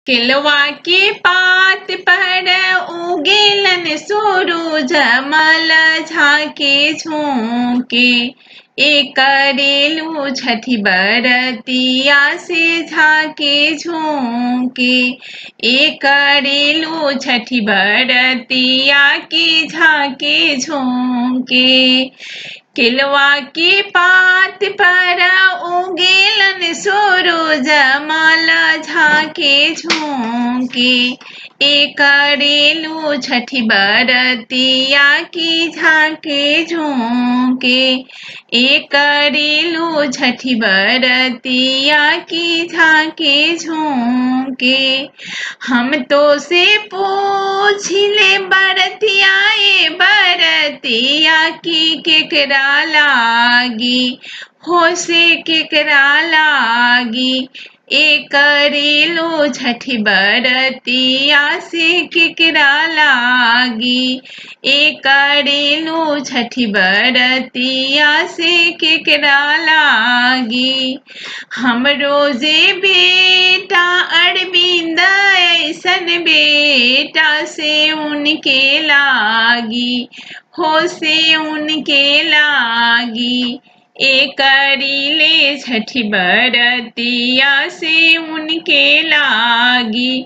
केलवा के पात पर उगेलन सूरज मल झाके झोंके करेलू छठी बरतिया से झाके झोंके करेलू छठी बरतिया के झाके झोंके केलवा के पात पर उगेलन सूरज मल झाके झोंके करेलू छठी बरतिया की झाके झोंके करेलू छठी बरतिया की झाके झोंके हम तो से पूछले बरतिया बरतिया की केकरा लागी हो से केकरा लागी करेलू छठी बरतिया से केकरा लागी करेलू छठी बरतिया से केकरा लागी हम रोजे बेटा अरविंद ऐसन बेटा से उनके लागी हो से उनके लागी करीले छठी बरतिया से उनके लागी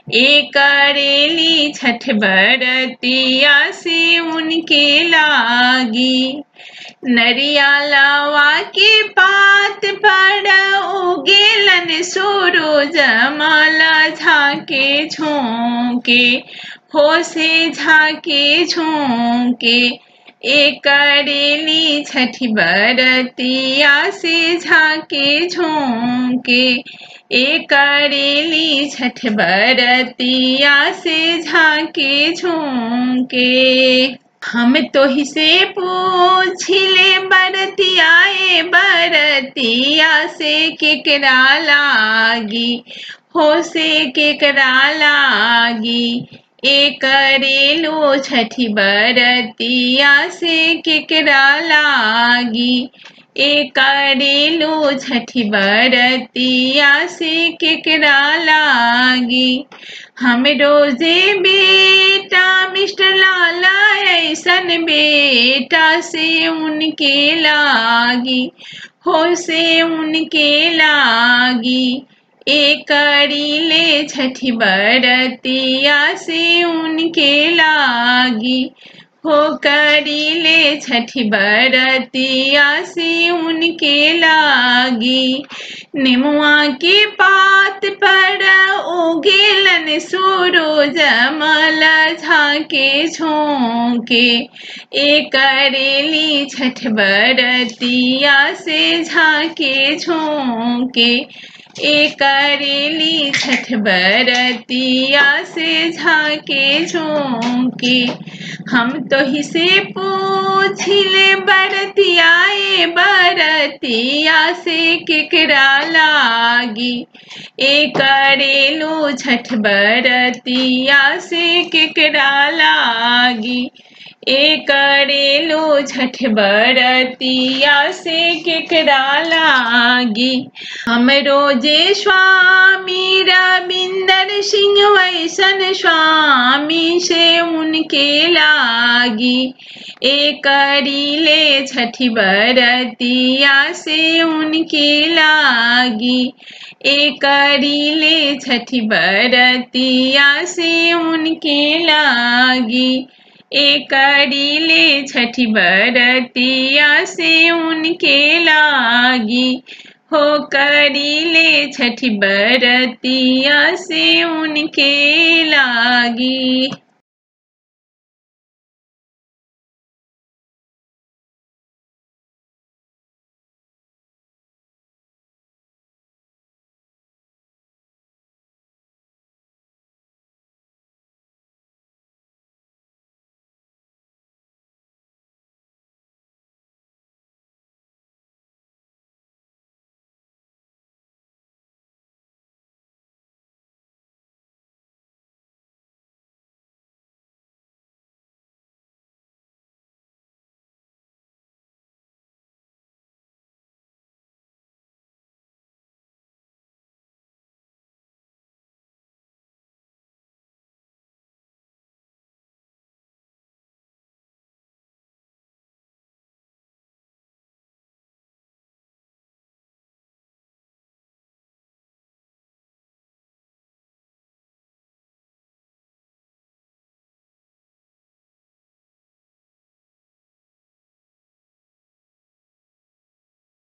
करेली छठ बरतिया से उनके लागी नरियालवा के पात पर उगेलन सूरज मल झाके झोंके हो से झाके झोंके करेली छठी बरतिया से झाके झोंके करेली छठ बरतिया से झाके झोंके हम तो ही से पूछले बरतिया बरतिया से केकरा लागी हो से केकरा लागी करेलू छठी बरतिया से केकरा लागी करेलू छठी बरतिया से केकरा लागी हम रोजे बेटा मिस्टर लाला ऐसन बेटा से उनके लागी हो से उनके लागी करीले छठी बरतिया से उनके लागी हो करीले छठी बरतिया से उनके लागी निमुआ के पात पर उगेलन सूरज मल झाके झोंके करेली छठ बरतिया से झाके झोंके करेली छठ बरतिया से झाके झोंके हम तो ही से पूछले बरतिया बरतिया से केकरा लागी करेलू छठ बरतिया से केकरा लागी करेलू छठ बरतिया से केकरा लागी हम रोजे स्वामी रविंदर सिंह वैसन स्वामी से उनके लागी करीले छठी बरतिया से उनके लागी करीले छठी बरतिया से उनके लागी करीले छठी बरतिया से उनके लागी हो करीले छठी बरतिया से उनके लागी।